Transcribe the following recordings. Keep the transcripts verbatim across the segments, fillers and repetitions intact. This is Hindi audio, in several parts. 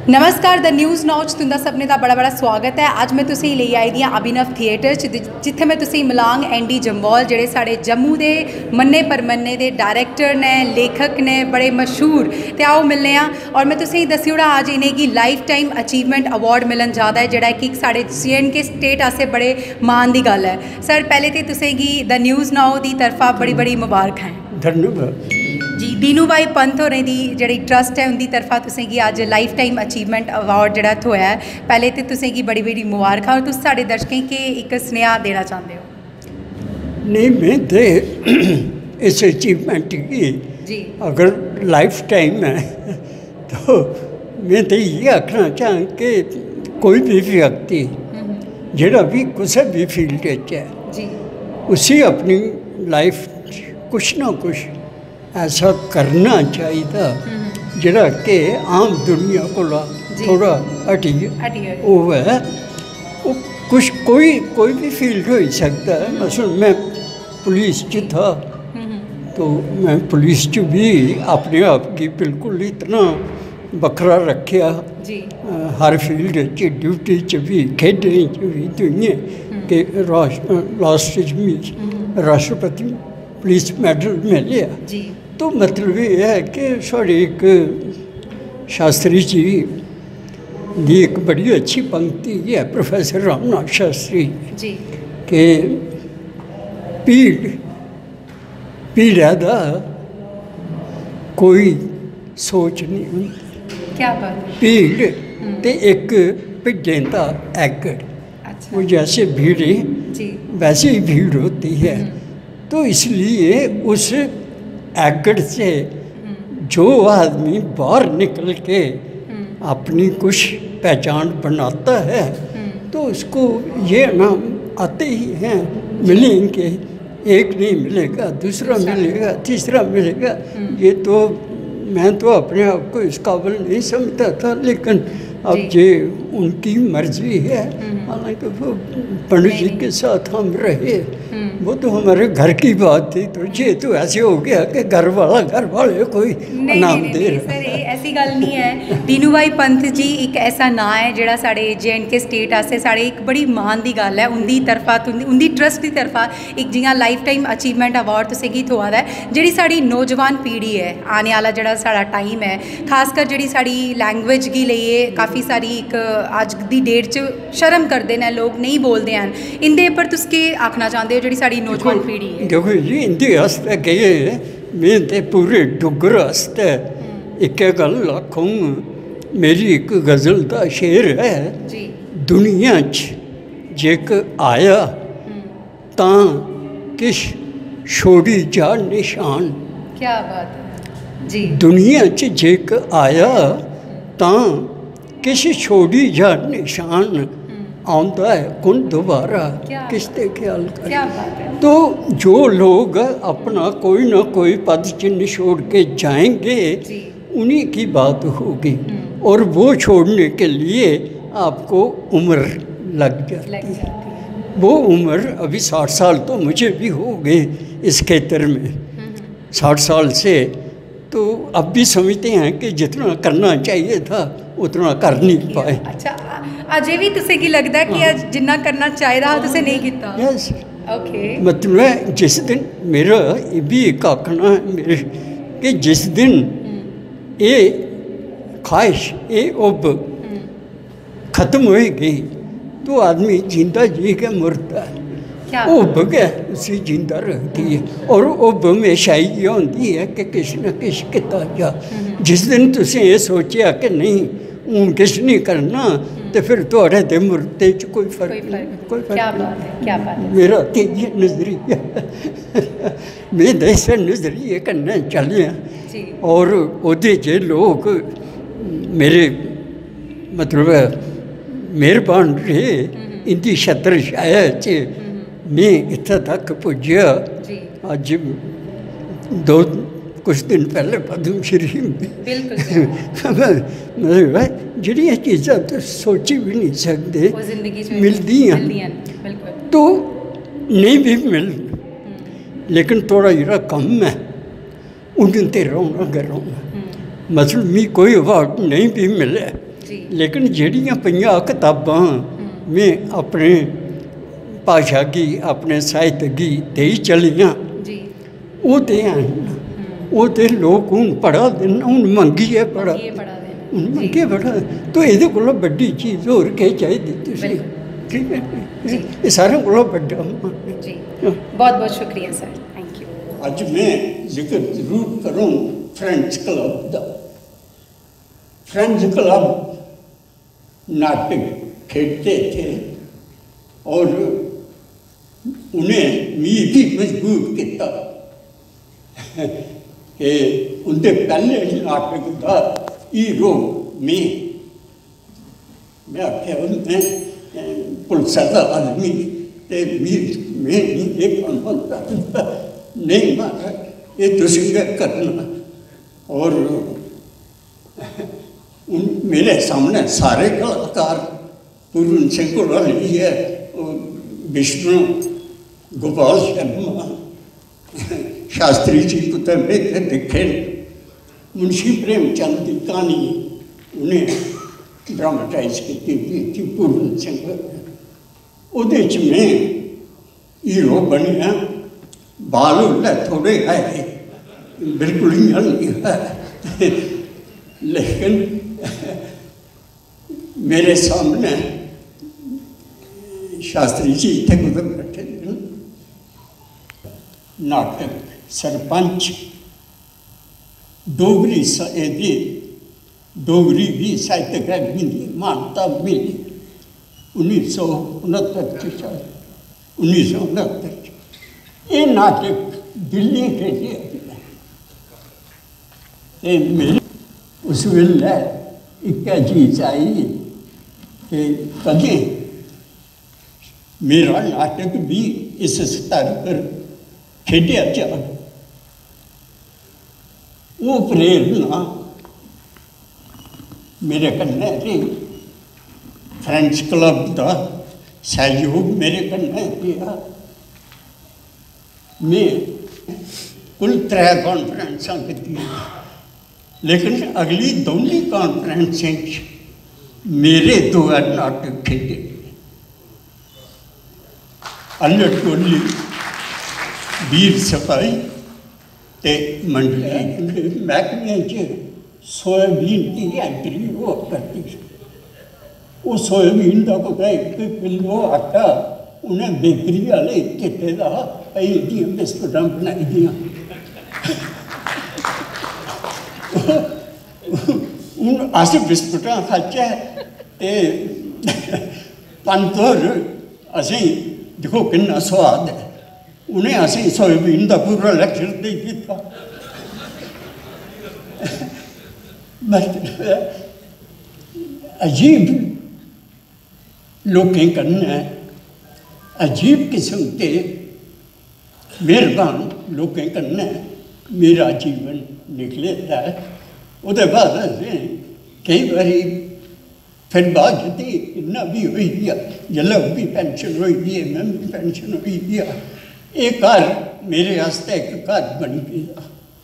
नमस्कार द न्यूज़ नाउ तुंदा सभनें दा बड़ा बड़ा स्वागत है। अज मैं तुसें लेई आई दी अभिनव थिएटर जिथे मैं तुसें मिलांग एंडी जमवाल जेड़े साढ़े जम्मू दे मन्ने परमन्ने दे डायरैक्टर ने, लेखक ने, बड़े मशहूर। तो आओ मिलने आ और मैं तुसें दस्सी ओड़ा अज इन्हें गी लाइफ टाइम अचीवमेंट अवार्ड मिलन जादा है जेड़ा कि साढ़े जे एंड के स्टेट आस्ते बड़े मान की गल है। सर पहले तो तुसें गी द न्यूज़ नाउ की तरफा बड़ी बड़ी मुबारक हैं। धन्यवाद जी। दीनू भाई पंत होरें दी जेह्ड़ी ट्रस्ट है उनकी तरफा तुसें गी अज लाइफ टाइम अचीवमेंट अवार्ड जेह्ड़ा थ्होया है। पहले तो तुसें गी बड़ी बड़ी मुबारक और तुस साढ़े दर्शकें के एक स्नेहा देना चाहते हो? नहीं, मैं तो इस अचीवमेंट की जी अगर लाइफ टाइम है तो मैं तो ये आखना चाह कि कोई भी व्यक्ति जेड़ा भी किसी भी फील्ड है जी उसी अपनी लाइफ कुछ ना कुछ ऐसा करना चाहिए जरा कि आम दुनिया को थोड़ा हटी वो है वो कुछ कोई कोई भी फील्ड हो सकता है। मसलन मैं पुलिस च था तो मैं पुलिस च भी अपने आप की बिल्कुल इतना बखरा रखा जी हर फील्ड च ड्यूटी च भी खेडें च भी दुनिया के लास्ट में राष्ट्रपति पुलिस मेडल मिले जी। तो मतलब ये है कि साढ़े एक शास्त्री जी की एक बड़ी अच्छी पंक्ति है प्रोफेसर रामनाथ शास्त्री जी कि पीड़ पीड़ा दा कोई सोच नहीं होती। क्या बात है। भीड़ ते एक भिड्डें का एगड़। अच्छा। वो जैसे भीड़े जी वैसे ही भीड़ होती है। तो इसलिए उस एगड़ से जो आदमी बाहर निकल के अपनी कुछ पहचान बनाता है तो उसको ये नाम आते ही हैं मिलेंगे। एक नहीं मिलेगा, दूसरा मिलेगा, तीसरा मिलेगा। ये तो मैं तो अपने आप को इस काबिल नहीं समझता था, लेकिन अब ये उनकी मर्जी है। हालांकि वो पंडित जी के साथ हम रहे, वो तो हमारे घर की बात थी। तो ये तो ऐसे हो गया कि घर वाला घर वाले कोई नाम दे रहा। सर ये ऐसी गल नहीं है। दीनू भाई पंत जी एक ऐसा ना है जेड़ा साढ़े जे एंड के स्टेट आस्ते साढ़े एक बड़ी मान की गल है। उनकी तरफा उनकी ट्रस्ट की तरफा एक जियां लाइफ टाइम अचीवमेंट अवार्ड तुसें गी थ्होआ दा है। जेड़ी साड़ी नौजवान पीढ़ी है, आने वाला जेड़ा साड़ा टाइम है, खासकर जेड़ी साड़ी लैंग्वेज गी लेइयै काफ़ी सारी एक अज दी डेट च शर्म करते हैं लोग, नहीं बोलते हैं। इंदे पर तुस केह् आखना चाहते हो जेड़ी साड़ी नौजवान पीढ़ी है? देखो जी, इंदे आस्ते केह् मैं ते पूरे डुग्गर आस्ते इक गल आखूं। मेरी एक गज़ल का शेर है जी। दुनिया च जेक आया तां किश छोड़ी जा निशान। क्या बात है जी। दुनिया च जेक आया तां किश छोड़ी जा निशान आंदा है कुन दोबारा किसते ख्याल कर। क्या बात है। तो जो लोग अपना कोई ना कोई पद चिन्ह छोड़ के जाएंगे उन्हीं की बात होगी, और वो छोड़ने के लिए आपको उम्र लग जाती है। वो उम्र अभी साठ साल तो मुझे भी हो गए इस क्षेत्र में, साठ साल से। तो अब भी समझते हैं कि जितना करना चाहिए था उतना कर नहीं पाए। अच्छा, अजे भी तुसें की लगता है कि अज जिन्ना करना चाहिए था तुसें नहीं किया? यस। ओके। मतलब जिस दिन मेरा ये भी एक आखना है मेरे कि जिस दिन ये ख्वाहिश ये उब खत्म होएगी तो आदमी जिंदा जी के मुर्दा है। उब गया उसी जिंदा रहती है, और उब हमेशा ही होती है कि किस न किस किता जा। जिस दिन तुसें ये सोचा कि नहीं हूँ किस नहीं करना तो फिर थोड़े दे मुर्दे च कोई फर्क नहीं। कोई फर्क क्या बात है, क्या बात है। मेरा तो ये नजरिया मैं तो इस नजरिए कन्नै चलिया, और ओहदे च लोग मेरे मतलब मेहरबान रहे। इंदी छत्र छाया च मैं इत्थे तक पुज्या। अज दो कुछ दिन पहले पद्म श्री मतलब जड़िया चीज़ा तो सोची भी नहीं सकते मिलती हैं, तो नहीं भी मिल, लेकिन थोड़ा जरा कम है उन ते रोना गरोना। मतलब मी कोई अवार्ड नहीं भी मिले लेकिन जड़ियाँ पईयां किताबां में अपने भाशा की अपने साहित्य की दे चलियां वो तो हैं वो तो लोग हूँ पढ़ा देन हूँ मंगिए पढ़ा हूँ मंगिए पढ़ा तो ये को बड़ी चीज़ होर केह् चाहिए ठीक है ये सारे को बड़ा जी बहुत बहुत शुक्रिया सर थैंक यू। अज मैं जिक्र जरूर करूँ फ्रेंड्स क्लब का। फ्रेंड्स क्लब नाटक खेलते थे और उन्हें मी भी मजबूर किया कि उनके पहले नाटक का हीरो में मैं आख्या मैं पुलिस का आदमी ते मैं ये काम करता नहीं मारा ये तुम करना और उन मेरे सामने सारे कलाकार पूर्ण सिंह को है विष्णु गोपाल शर्मा शास्त्री जी पुत्र मेरे दिखे मुंशी प्रेमचंद की कहानी उन्हें ड्रामाटाइज की पूर्ण सिंह उहदे च मैं हीरो बनिया बाल उल्ले थोड़े आए बिल्कुल ही नहीं है लेकिन मेरे सामने शास्त्री जी इतने कुछ बैठे नाटक सरपंच डोगरी दी डोगरी भी साहित्य अकादमी की मानता मिली उन्नीस सौ उनहत्तर उन्नीस सौ उनहत्तर ये नाटक दिल्ली के लिए मेरी उस वेले एक चीज आई कि कभी मेरा नाटक भी इस स्तर पर खेडिया जाए वो प्रेरणा मेरे कन्नै रही फ्रेंड्स क्लब का सहयोग मेरे कन्नै दिया मैं कुल त्रै कॉन्फ्रेंसा की लेकिन अगली दोनों कॉन्फ्रेंस मेरे दो नाटक खेले अल्लट टोली वीर सफाई ते मंडली महकमे च सोयाबीन की एंट्री वो करती वो सोयाबीन का पता एक किलो आटा उन्हें बेकरी वाले चिट्टे का कई बिस्कुट बनाई दियाँ हूँ अस बिस्कुट खाचे तो पंत होर असें देखो कितना स्वाद है उन्हें असें सोयाबीन का पूरा लेक्चर दे दिता अजीब लोकें कन्नै अजीब किस्म के मेहरबान लोकें कन्नै मेरा जीवन निकले है उसके बाद असें कई बारी फिर बाद इन्ना भी हुई गया जल्ला भी पेंशन हुई है मैं भी पेंशन हुई गया एक घर मेरे वास्ते एक घर बन गया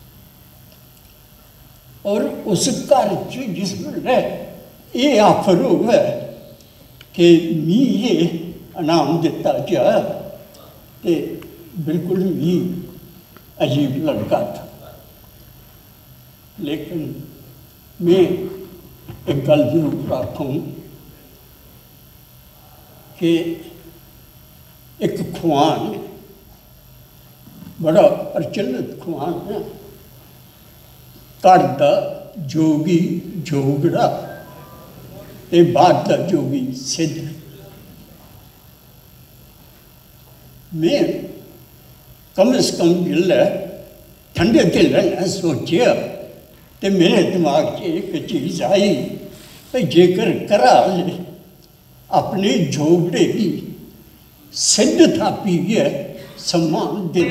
और उस घर च जिस वेले ये आफर हुआ कि मी ये इनाम दिता जा तो बिल्कुल भी अजीब लगा था लेकिन मैं एक गल जरूर आखूँ कि एक खुआन बड़ा प्रचलित खुआन है घर का जोगी जोगड़ा ते बाहर का जोगी सिद्ध मैं कम से कम जिले ठंडे दिल ने सोचा तो मेरे दिमाग च एक चीज़ आई भाई जेकर करा ले अपने जोगड़े की सिद्ध थापी है सम्मान दे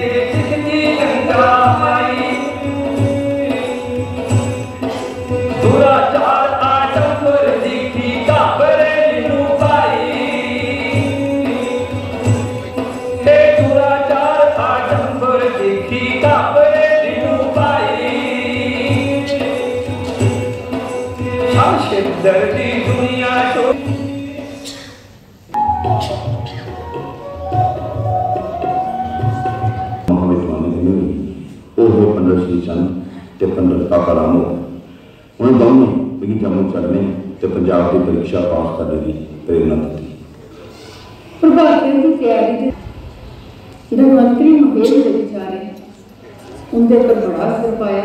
दर्दी वो है पंडित श्री चंद ते पंडित काका राम उन्हें दोनों मिगी जम्मू चढ़ने ते पंजाब की परीक्षा पास करने की प्रेरणा दी। प्रभातियों की तैयारी धनवंतरी महेश के विचारे उनके पर बड़ा असर पाया।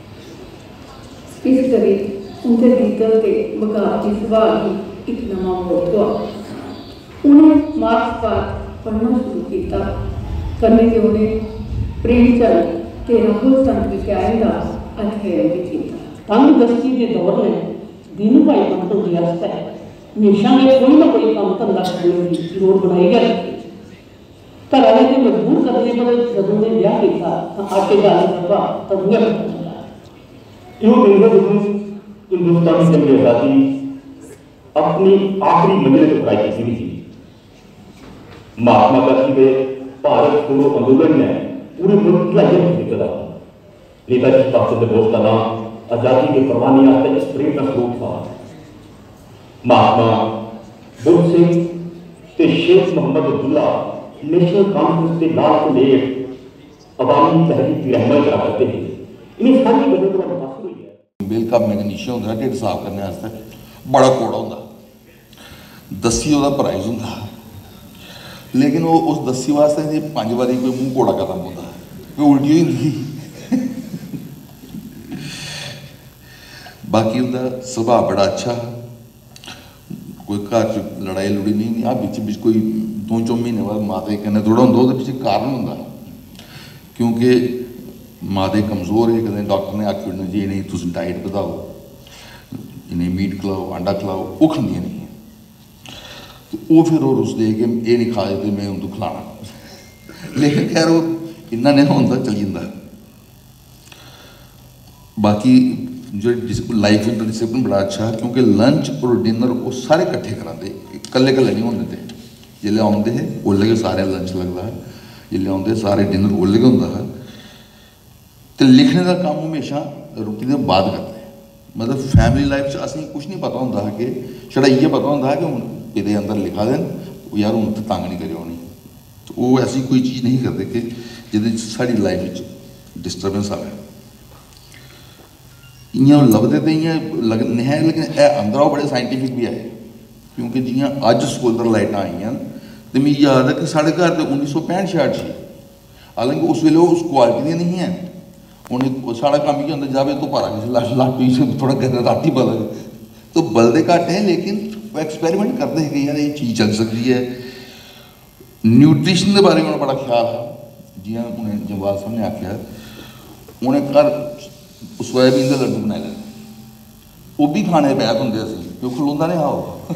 इस करी उनके दीदल के बगावती सवाल की एक नवा मोड़ हुआ। उन्हें मार्क्स पर पढ़ना शुरू किया करने के उन्हें प्रेमचंद ते राहुल संत विज्ञान का अध्ययन भी किया। तंग दस्ती के दौर में दीनू भाई पंत होंगे हमेशा में कोई ना कोई काम धंधा करने की जरूर बनाई गई। घर वाले ने मजबूर करने पर जब उन्हें ब्याह किया तो आके जाने लगा तब उन्हें पता चला यूं हिंदुस्तानी जंग आज़ादी अपनी आखिरी मंजिल पर पढ़ाई की थी। महात्मा गांधी के भारत छोड़ो आंदोलन ने पूरे मुल्क की लाइफ निकला। नेताजी सुभाष चंद्र बोस का नाम आजादी के परवाने आते इस प्रेम का स्रोत था। महात्मा बुद्ध सिंह ते शेख मोहम्मद अब्दुल्ला नेशनल कॉन्फ्रेंस के लाल को ले अवामी तहरीक की रहनुमाई करा करते थे। इन्हें सारी वजह तो हासिल हुई है। बिल का मैग्नीशियम होंदा ढिड साफ करने वास्ते बड़ा कोड़ा होंदा दस्सी ओहदा प्राइज होंदा लेकिन वो उस दस्सी वास्ते पांच बारी कोई मुंह कोड़ा करना पौंदा कोई उल्टी होंदी। बाकी उनका सुभाव बड़ा अच्छा कोई घर च लड़ाई लुड़ी नहीं आ बिच बिच कोई दो चौ महीने बाद माता कन्नै थोड़ा होंदा ओहदे पिछे कारण होंदा क्योंकि माता कमज़ोर है कदें डॉक्टर ने आखी ओड़ना जी इन्हें तुम डाइट बधाओ इन्हें मीट खिलाओ अंडा खिलाओ वो खंदियां नहीं तो वो फिर वो रुसदे कि ये नहीं खा तो मैं उनको खिलाना लेकिन खैर वो इन्ना नहीं होंदा चली जाता। बाकी जो लाइफ का डिसिपलिन बड़ा अच्छा है क्योंकि लंच और डिनर वो सारे कट्ठे कराते कल्ले कल्ले नहीं होंगे थे जिसले आते हैं ओल्ले के सारे लंच लगता है जिसले आते सारे डिनर ओल्ले के होंगे है तो लिखने का काम हमेशा रुट्टी के बाद करते हैं। मतलब फैमिली लाइफ से असें कुछ नहीं पता होंगे है कि छड़ा ये पता होंगे है कि हूँ ये अंदर लिखा देन यार हूँ तो तंग नहीं करे होनी तो वो ऐसी कोई चीज़ नहीं करते कि जिद साड़ी लाइफ डिस्टर्बेंस आए इं लभदे तो इं लग नहीं है लेकिन यह अंदर बड़े साइंटिफिक भी आए क्योंकि जियां अज सोलर लाइट आईयां तो मिगी याद है कि साढ़े घर तो उन्नीस सौ पैंठ छियाठ से हालांकि उस वेले उस क्वालिटी नहीं है उन्हें साढ़ा काम ही होंगे जावे तो पारा किसी लाट पी से थोड़ा घर राती बल तो बलते घट है लेकिन वो एक्सपेरिमेंट करते हैं कि यार ये चीज़ चल सकती है। न्यूट्रिशन के बारे में बड़ा ख्याल है जियां उन्हें जमवाल साहब ने आख्या उन्हें घर सोयाबीन के लड्डू बनाए लेने वो भी खाने बैत होंगे क्यों खलोंदा नहीं आओ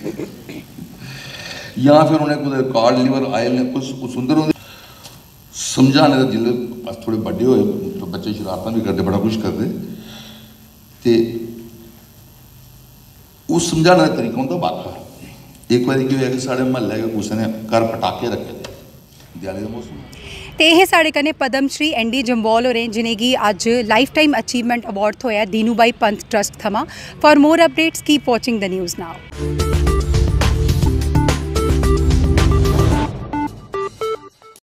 या फिर उन्हें कुछ कार्ड लिवर आयल ने कुछ सुंदर होंगे समझाने का जिले अस थोड़े बड़े होए तो बच्चे शरारत भी करते बड़ा कुछ करते तो उस समझाने का तरीका होंगे बाखा। एक बार क्या है कि साढ़े महल्ले के किसी ने घर पटाके रखे थे दिवाली का मौसम ते ये साढ़े कन्नै पद्म श्री एन डी जम्वाल होरें जिनेंगी अज लाइफ टाइम अचीवमेंट अवार्ड थ्होया दीनू भाई पंत ट्रस्ट थमां। For more updates keep watching the news now.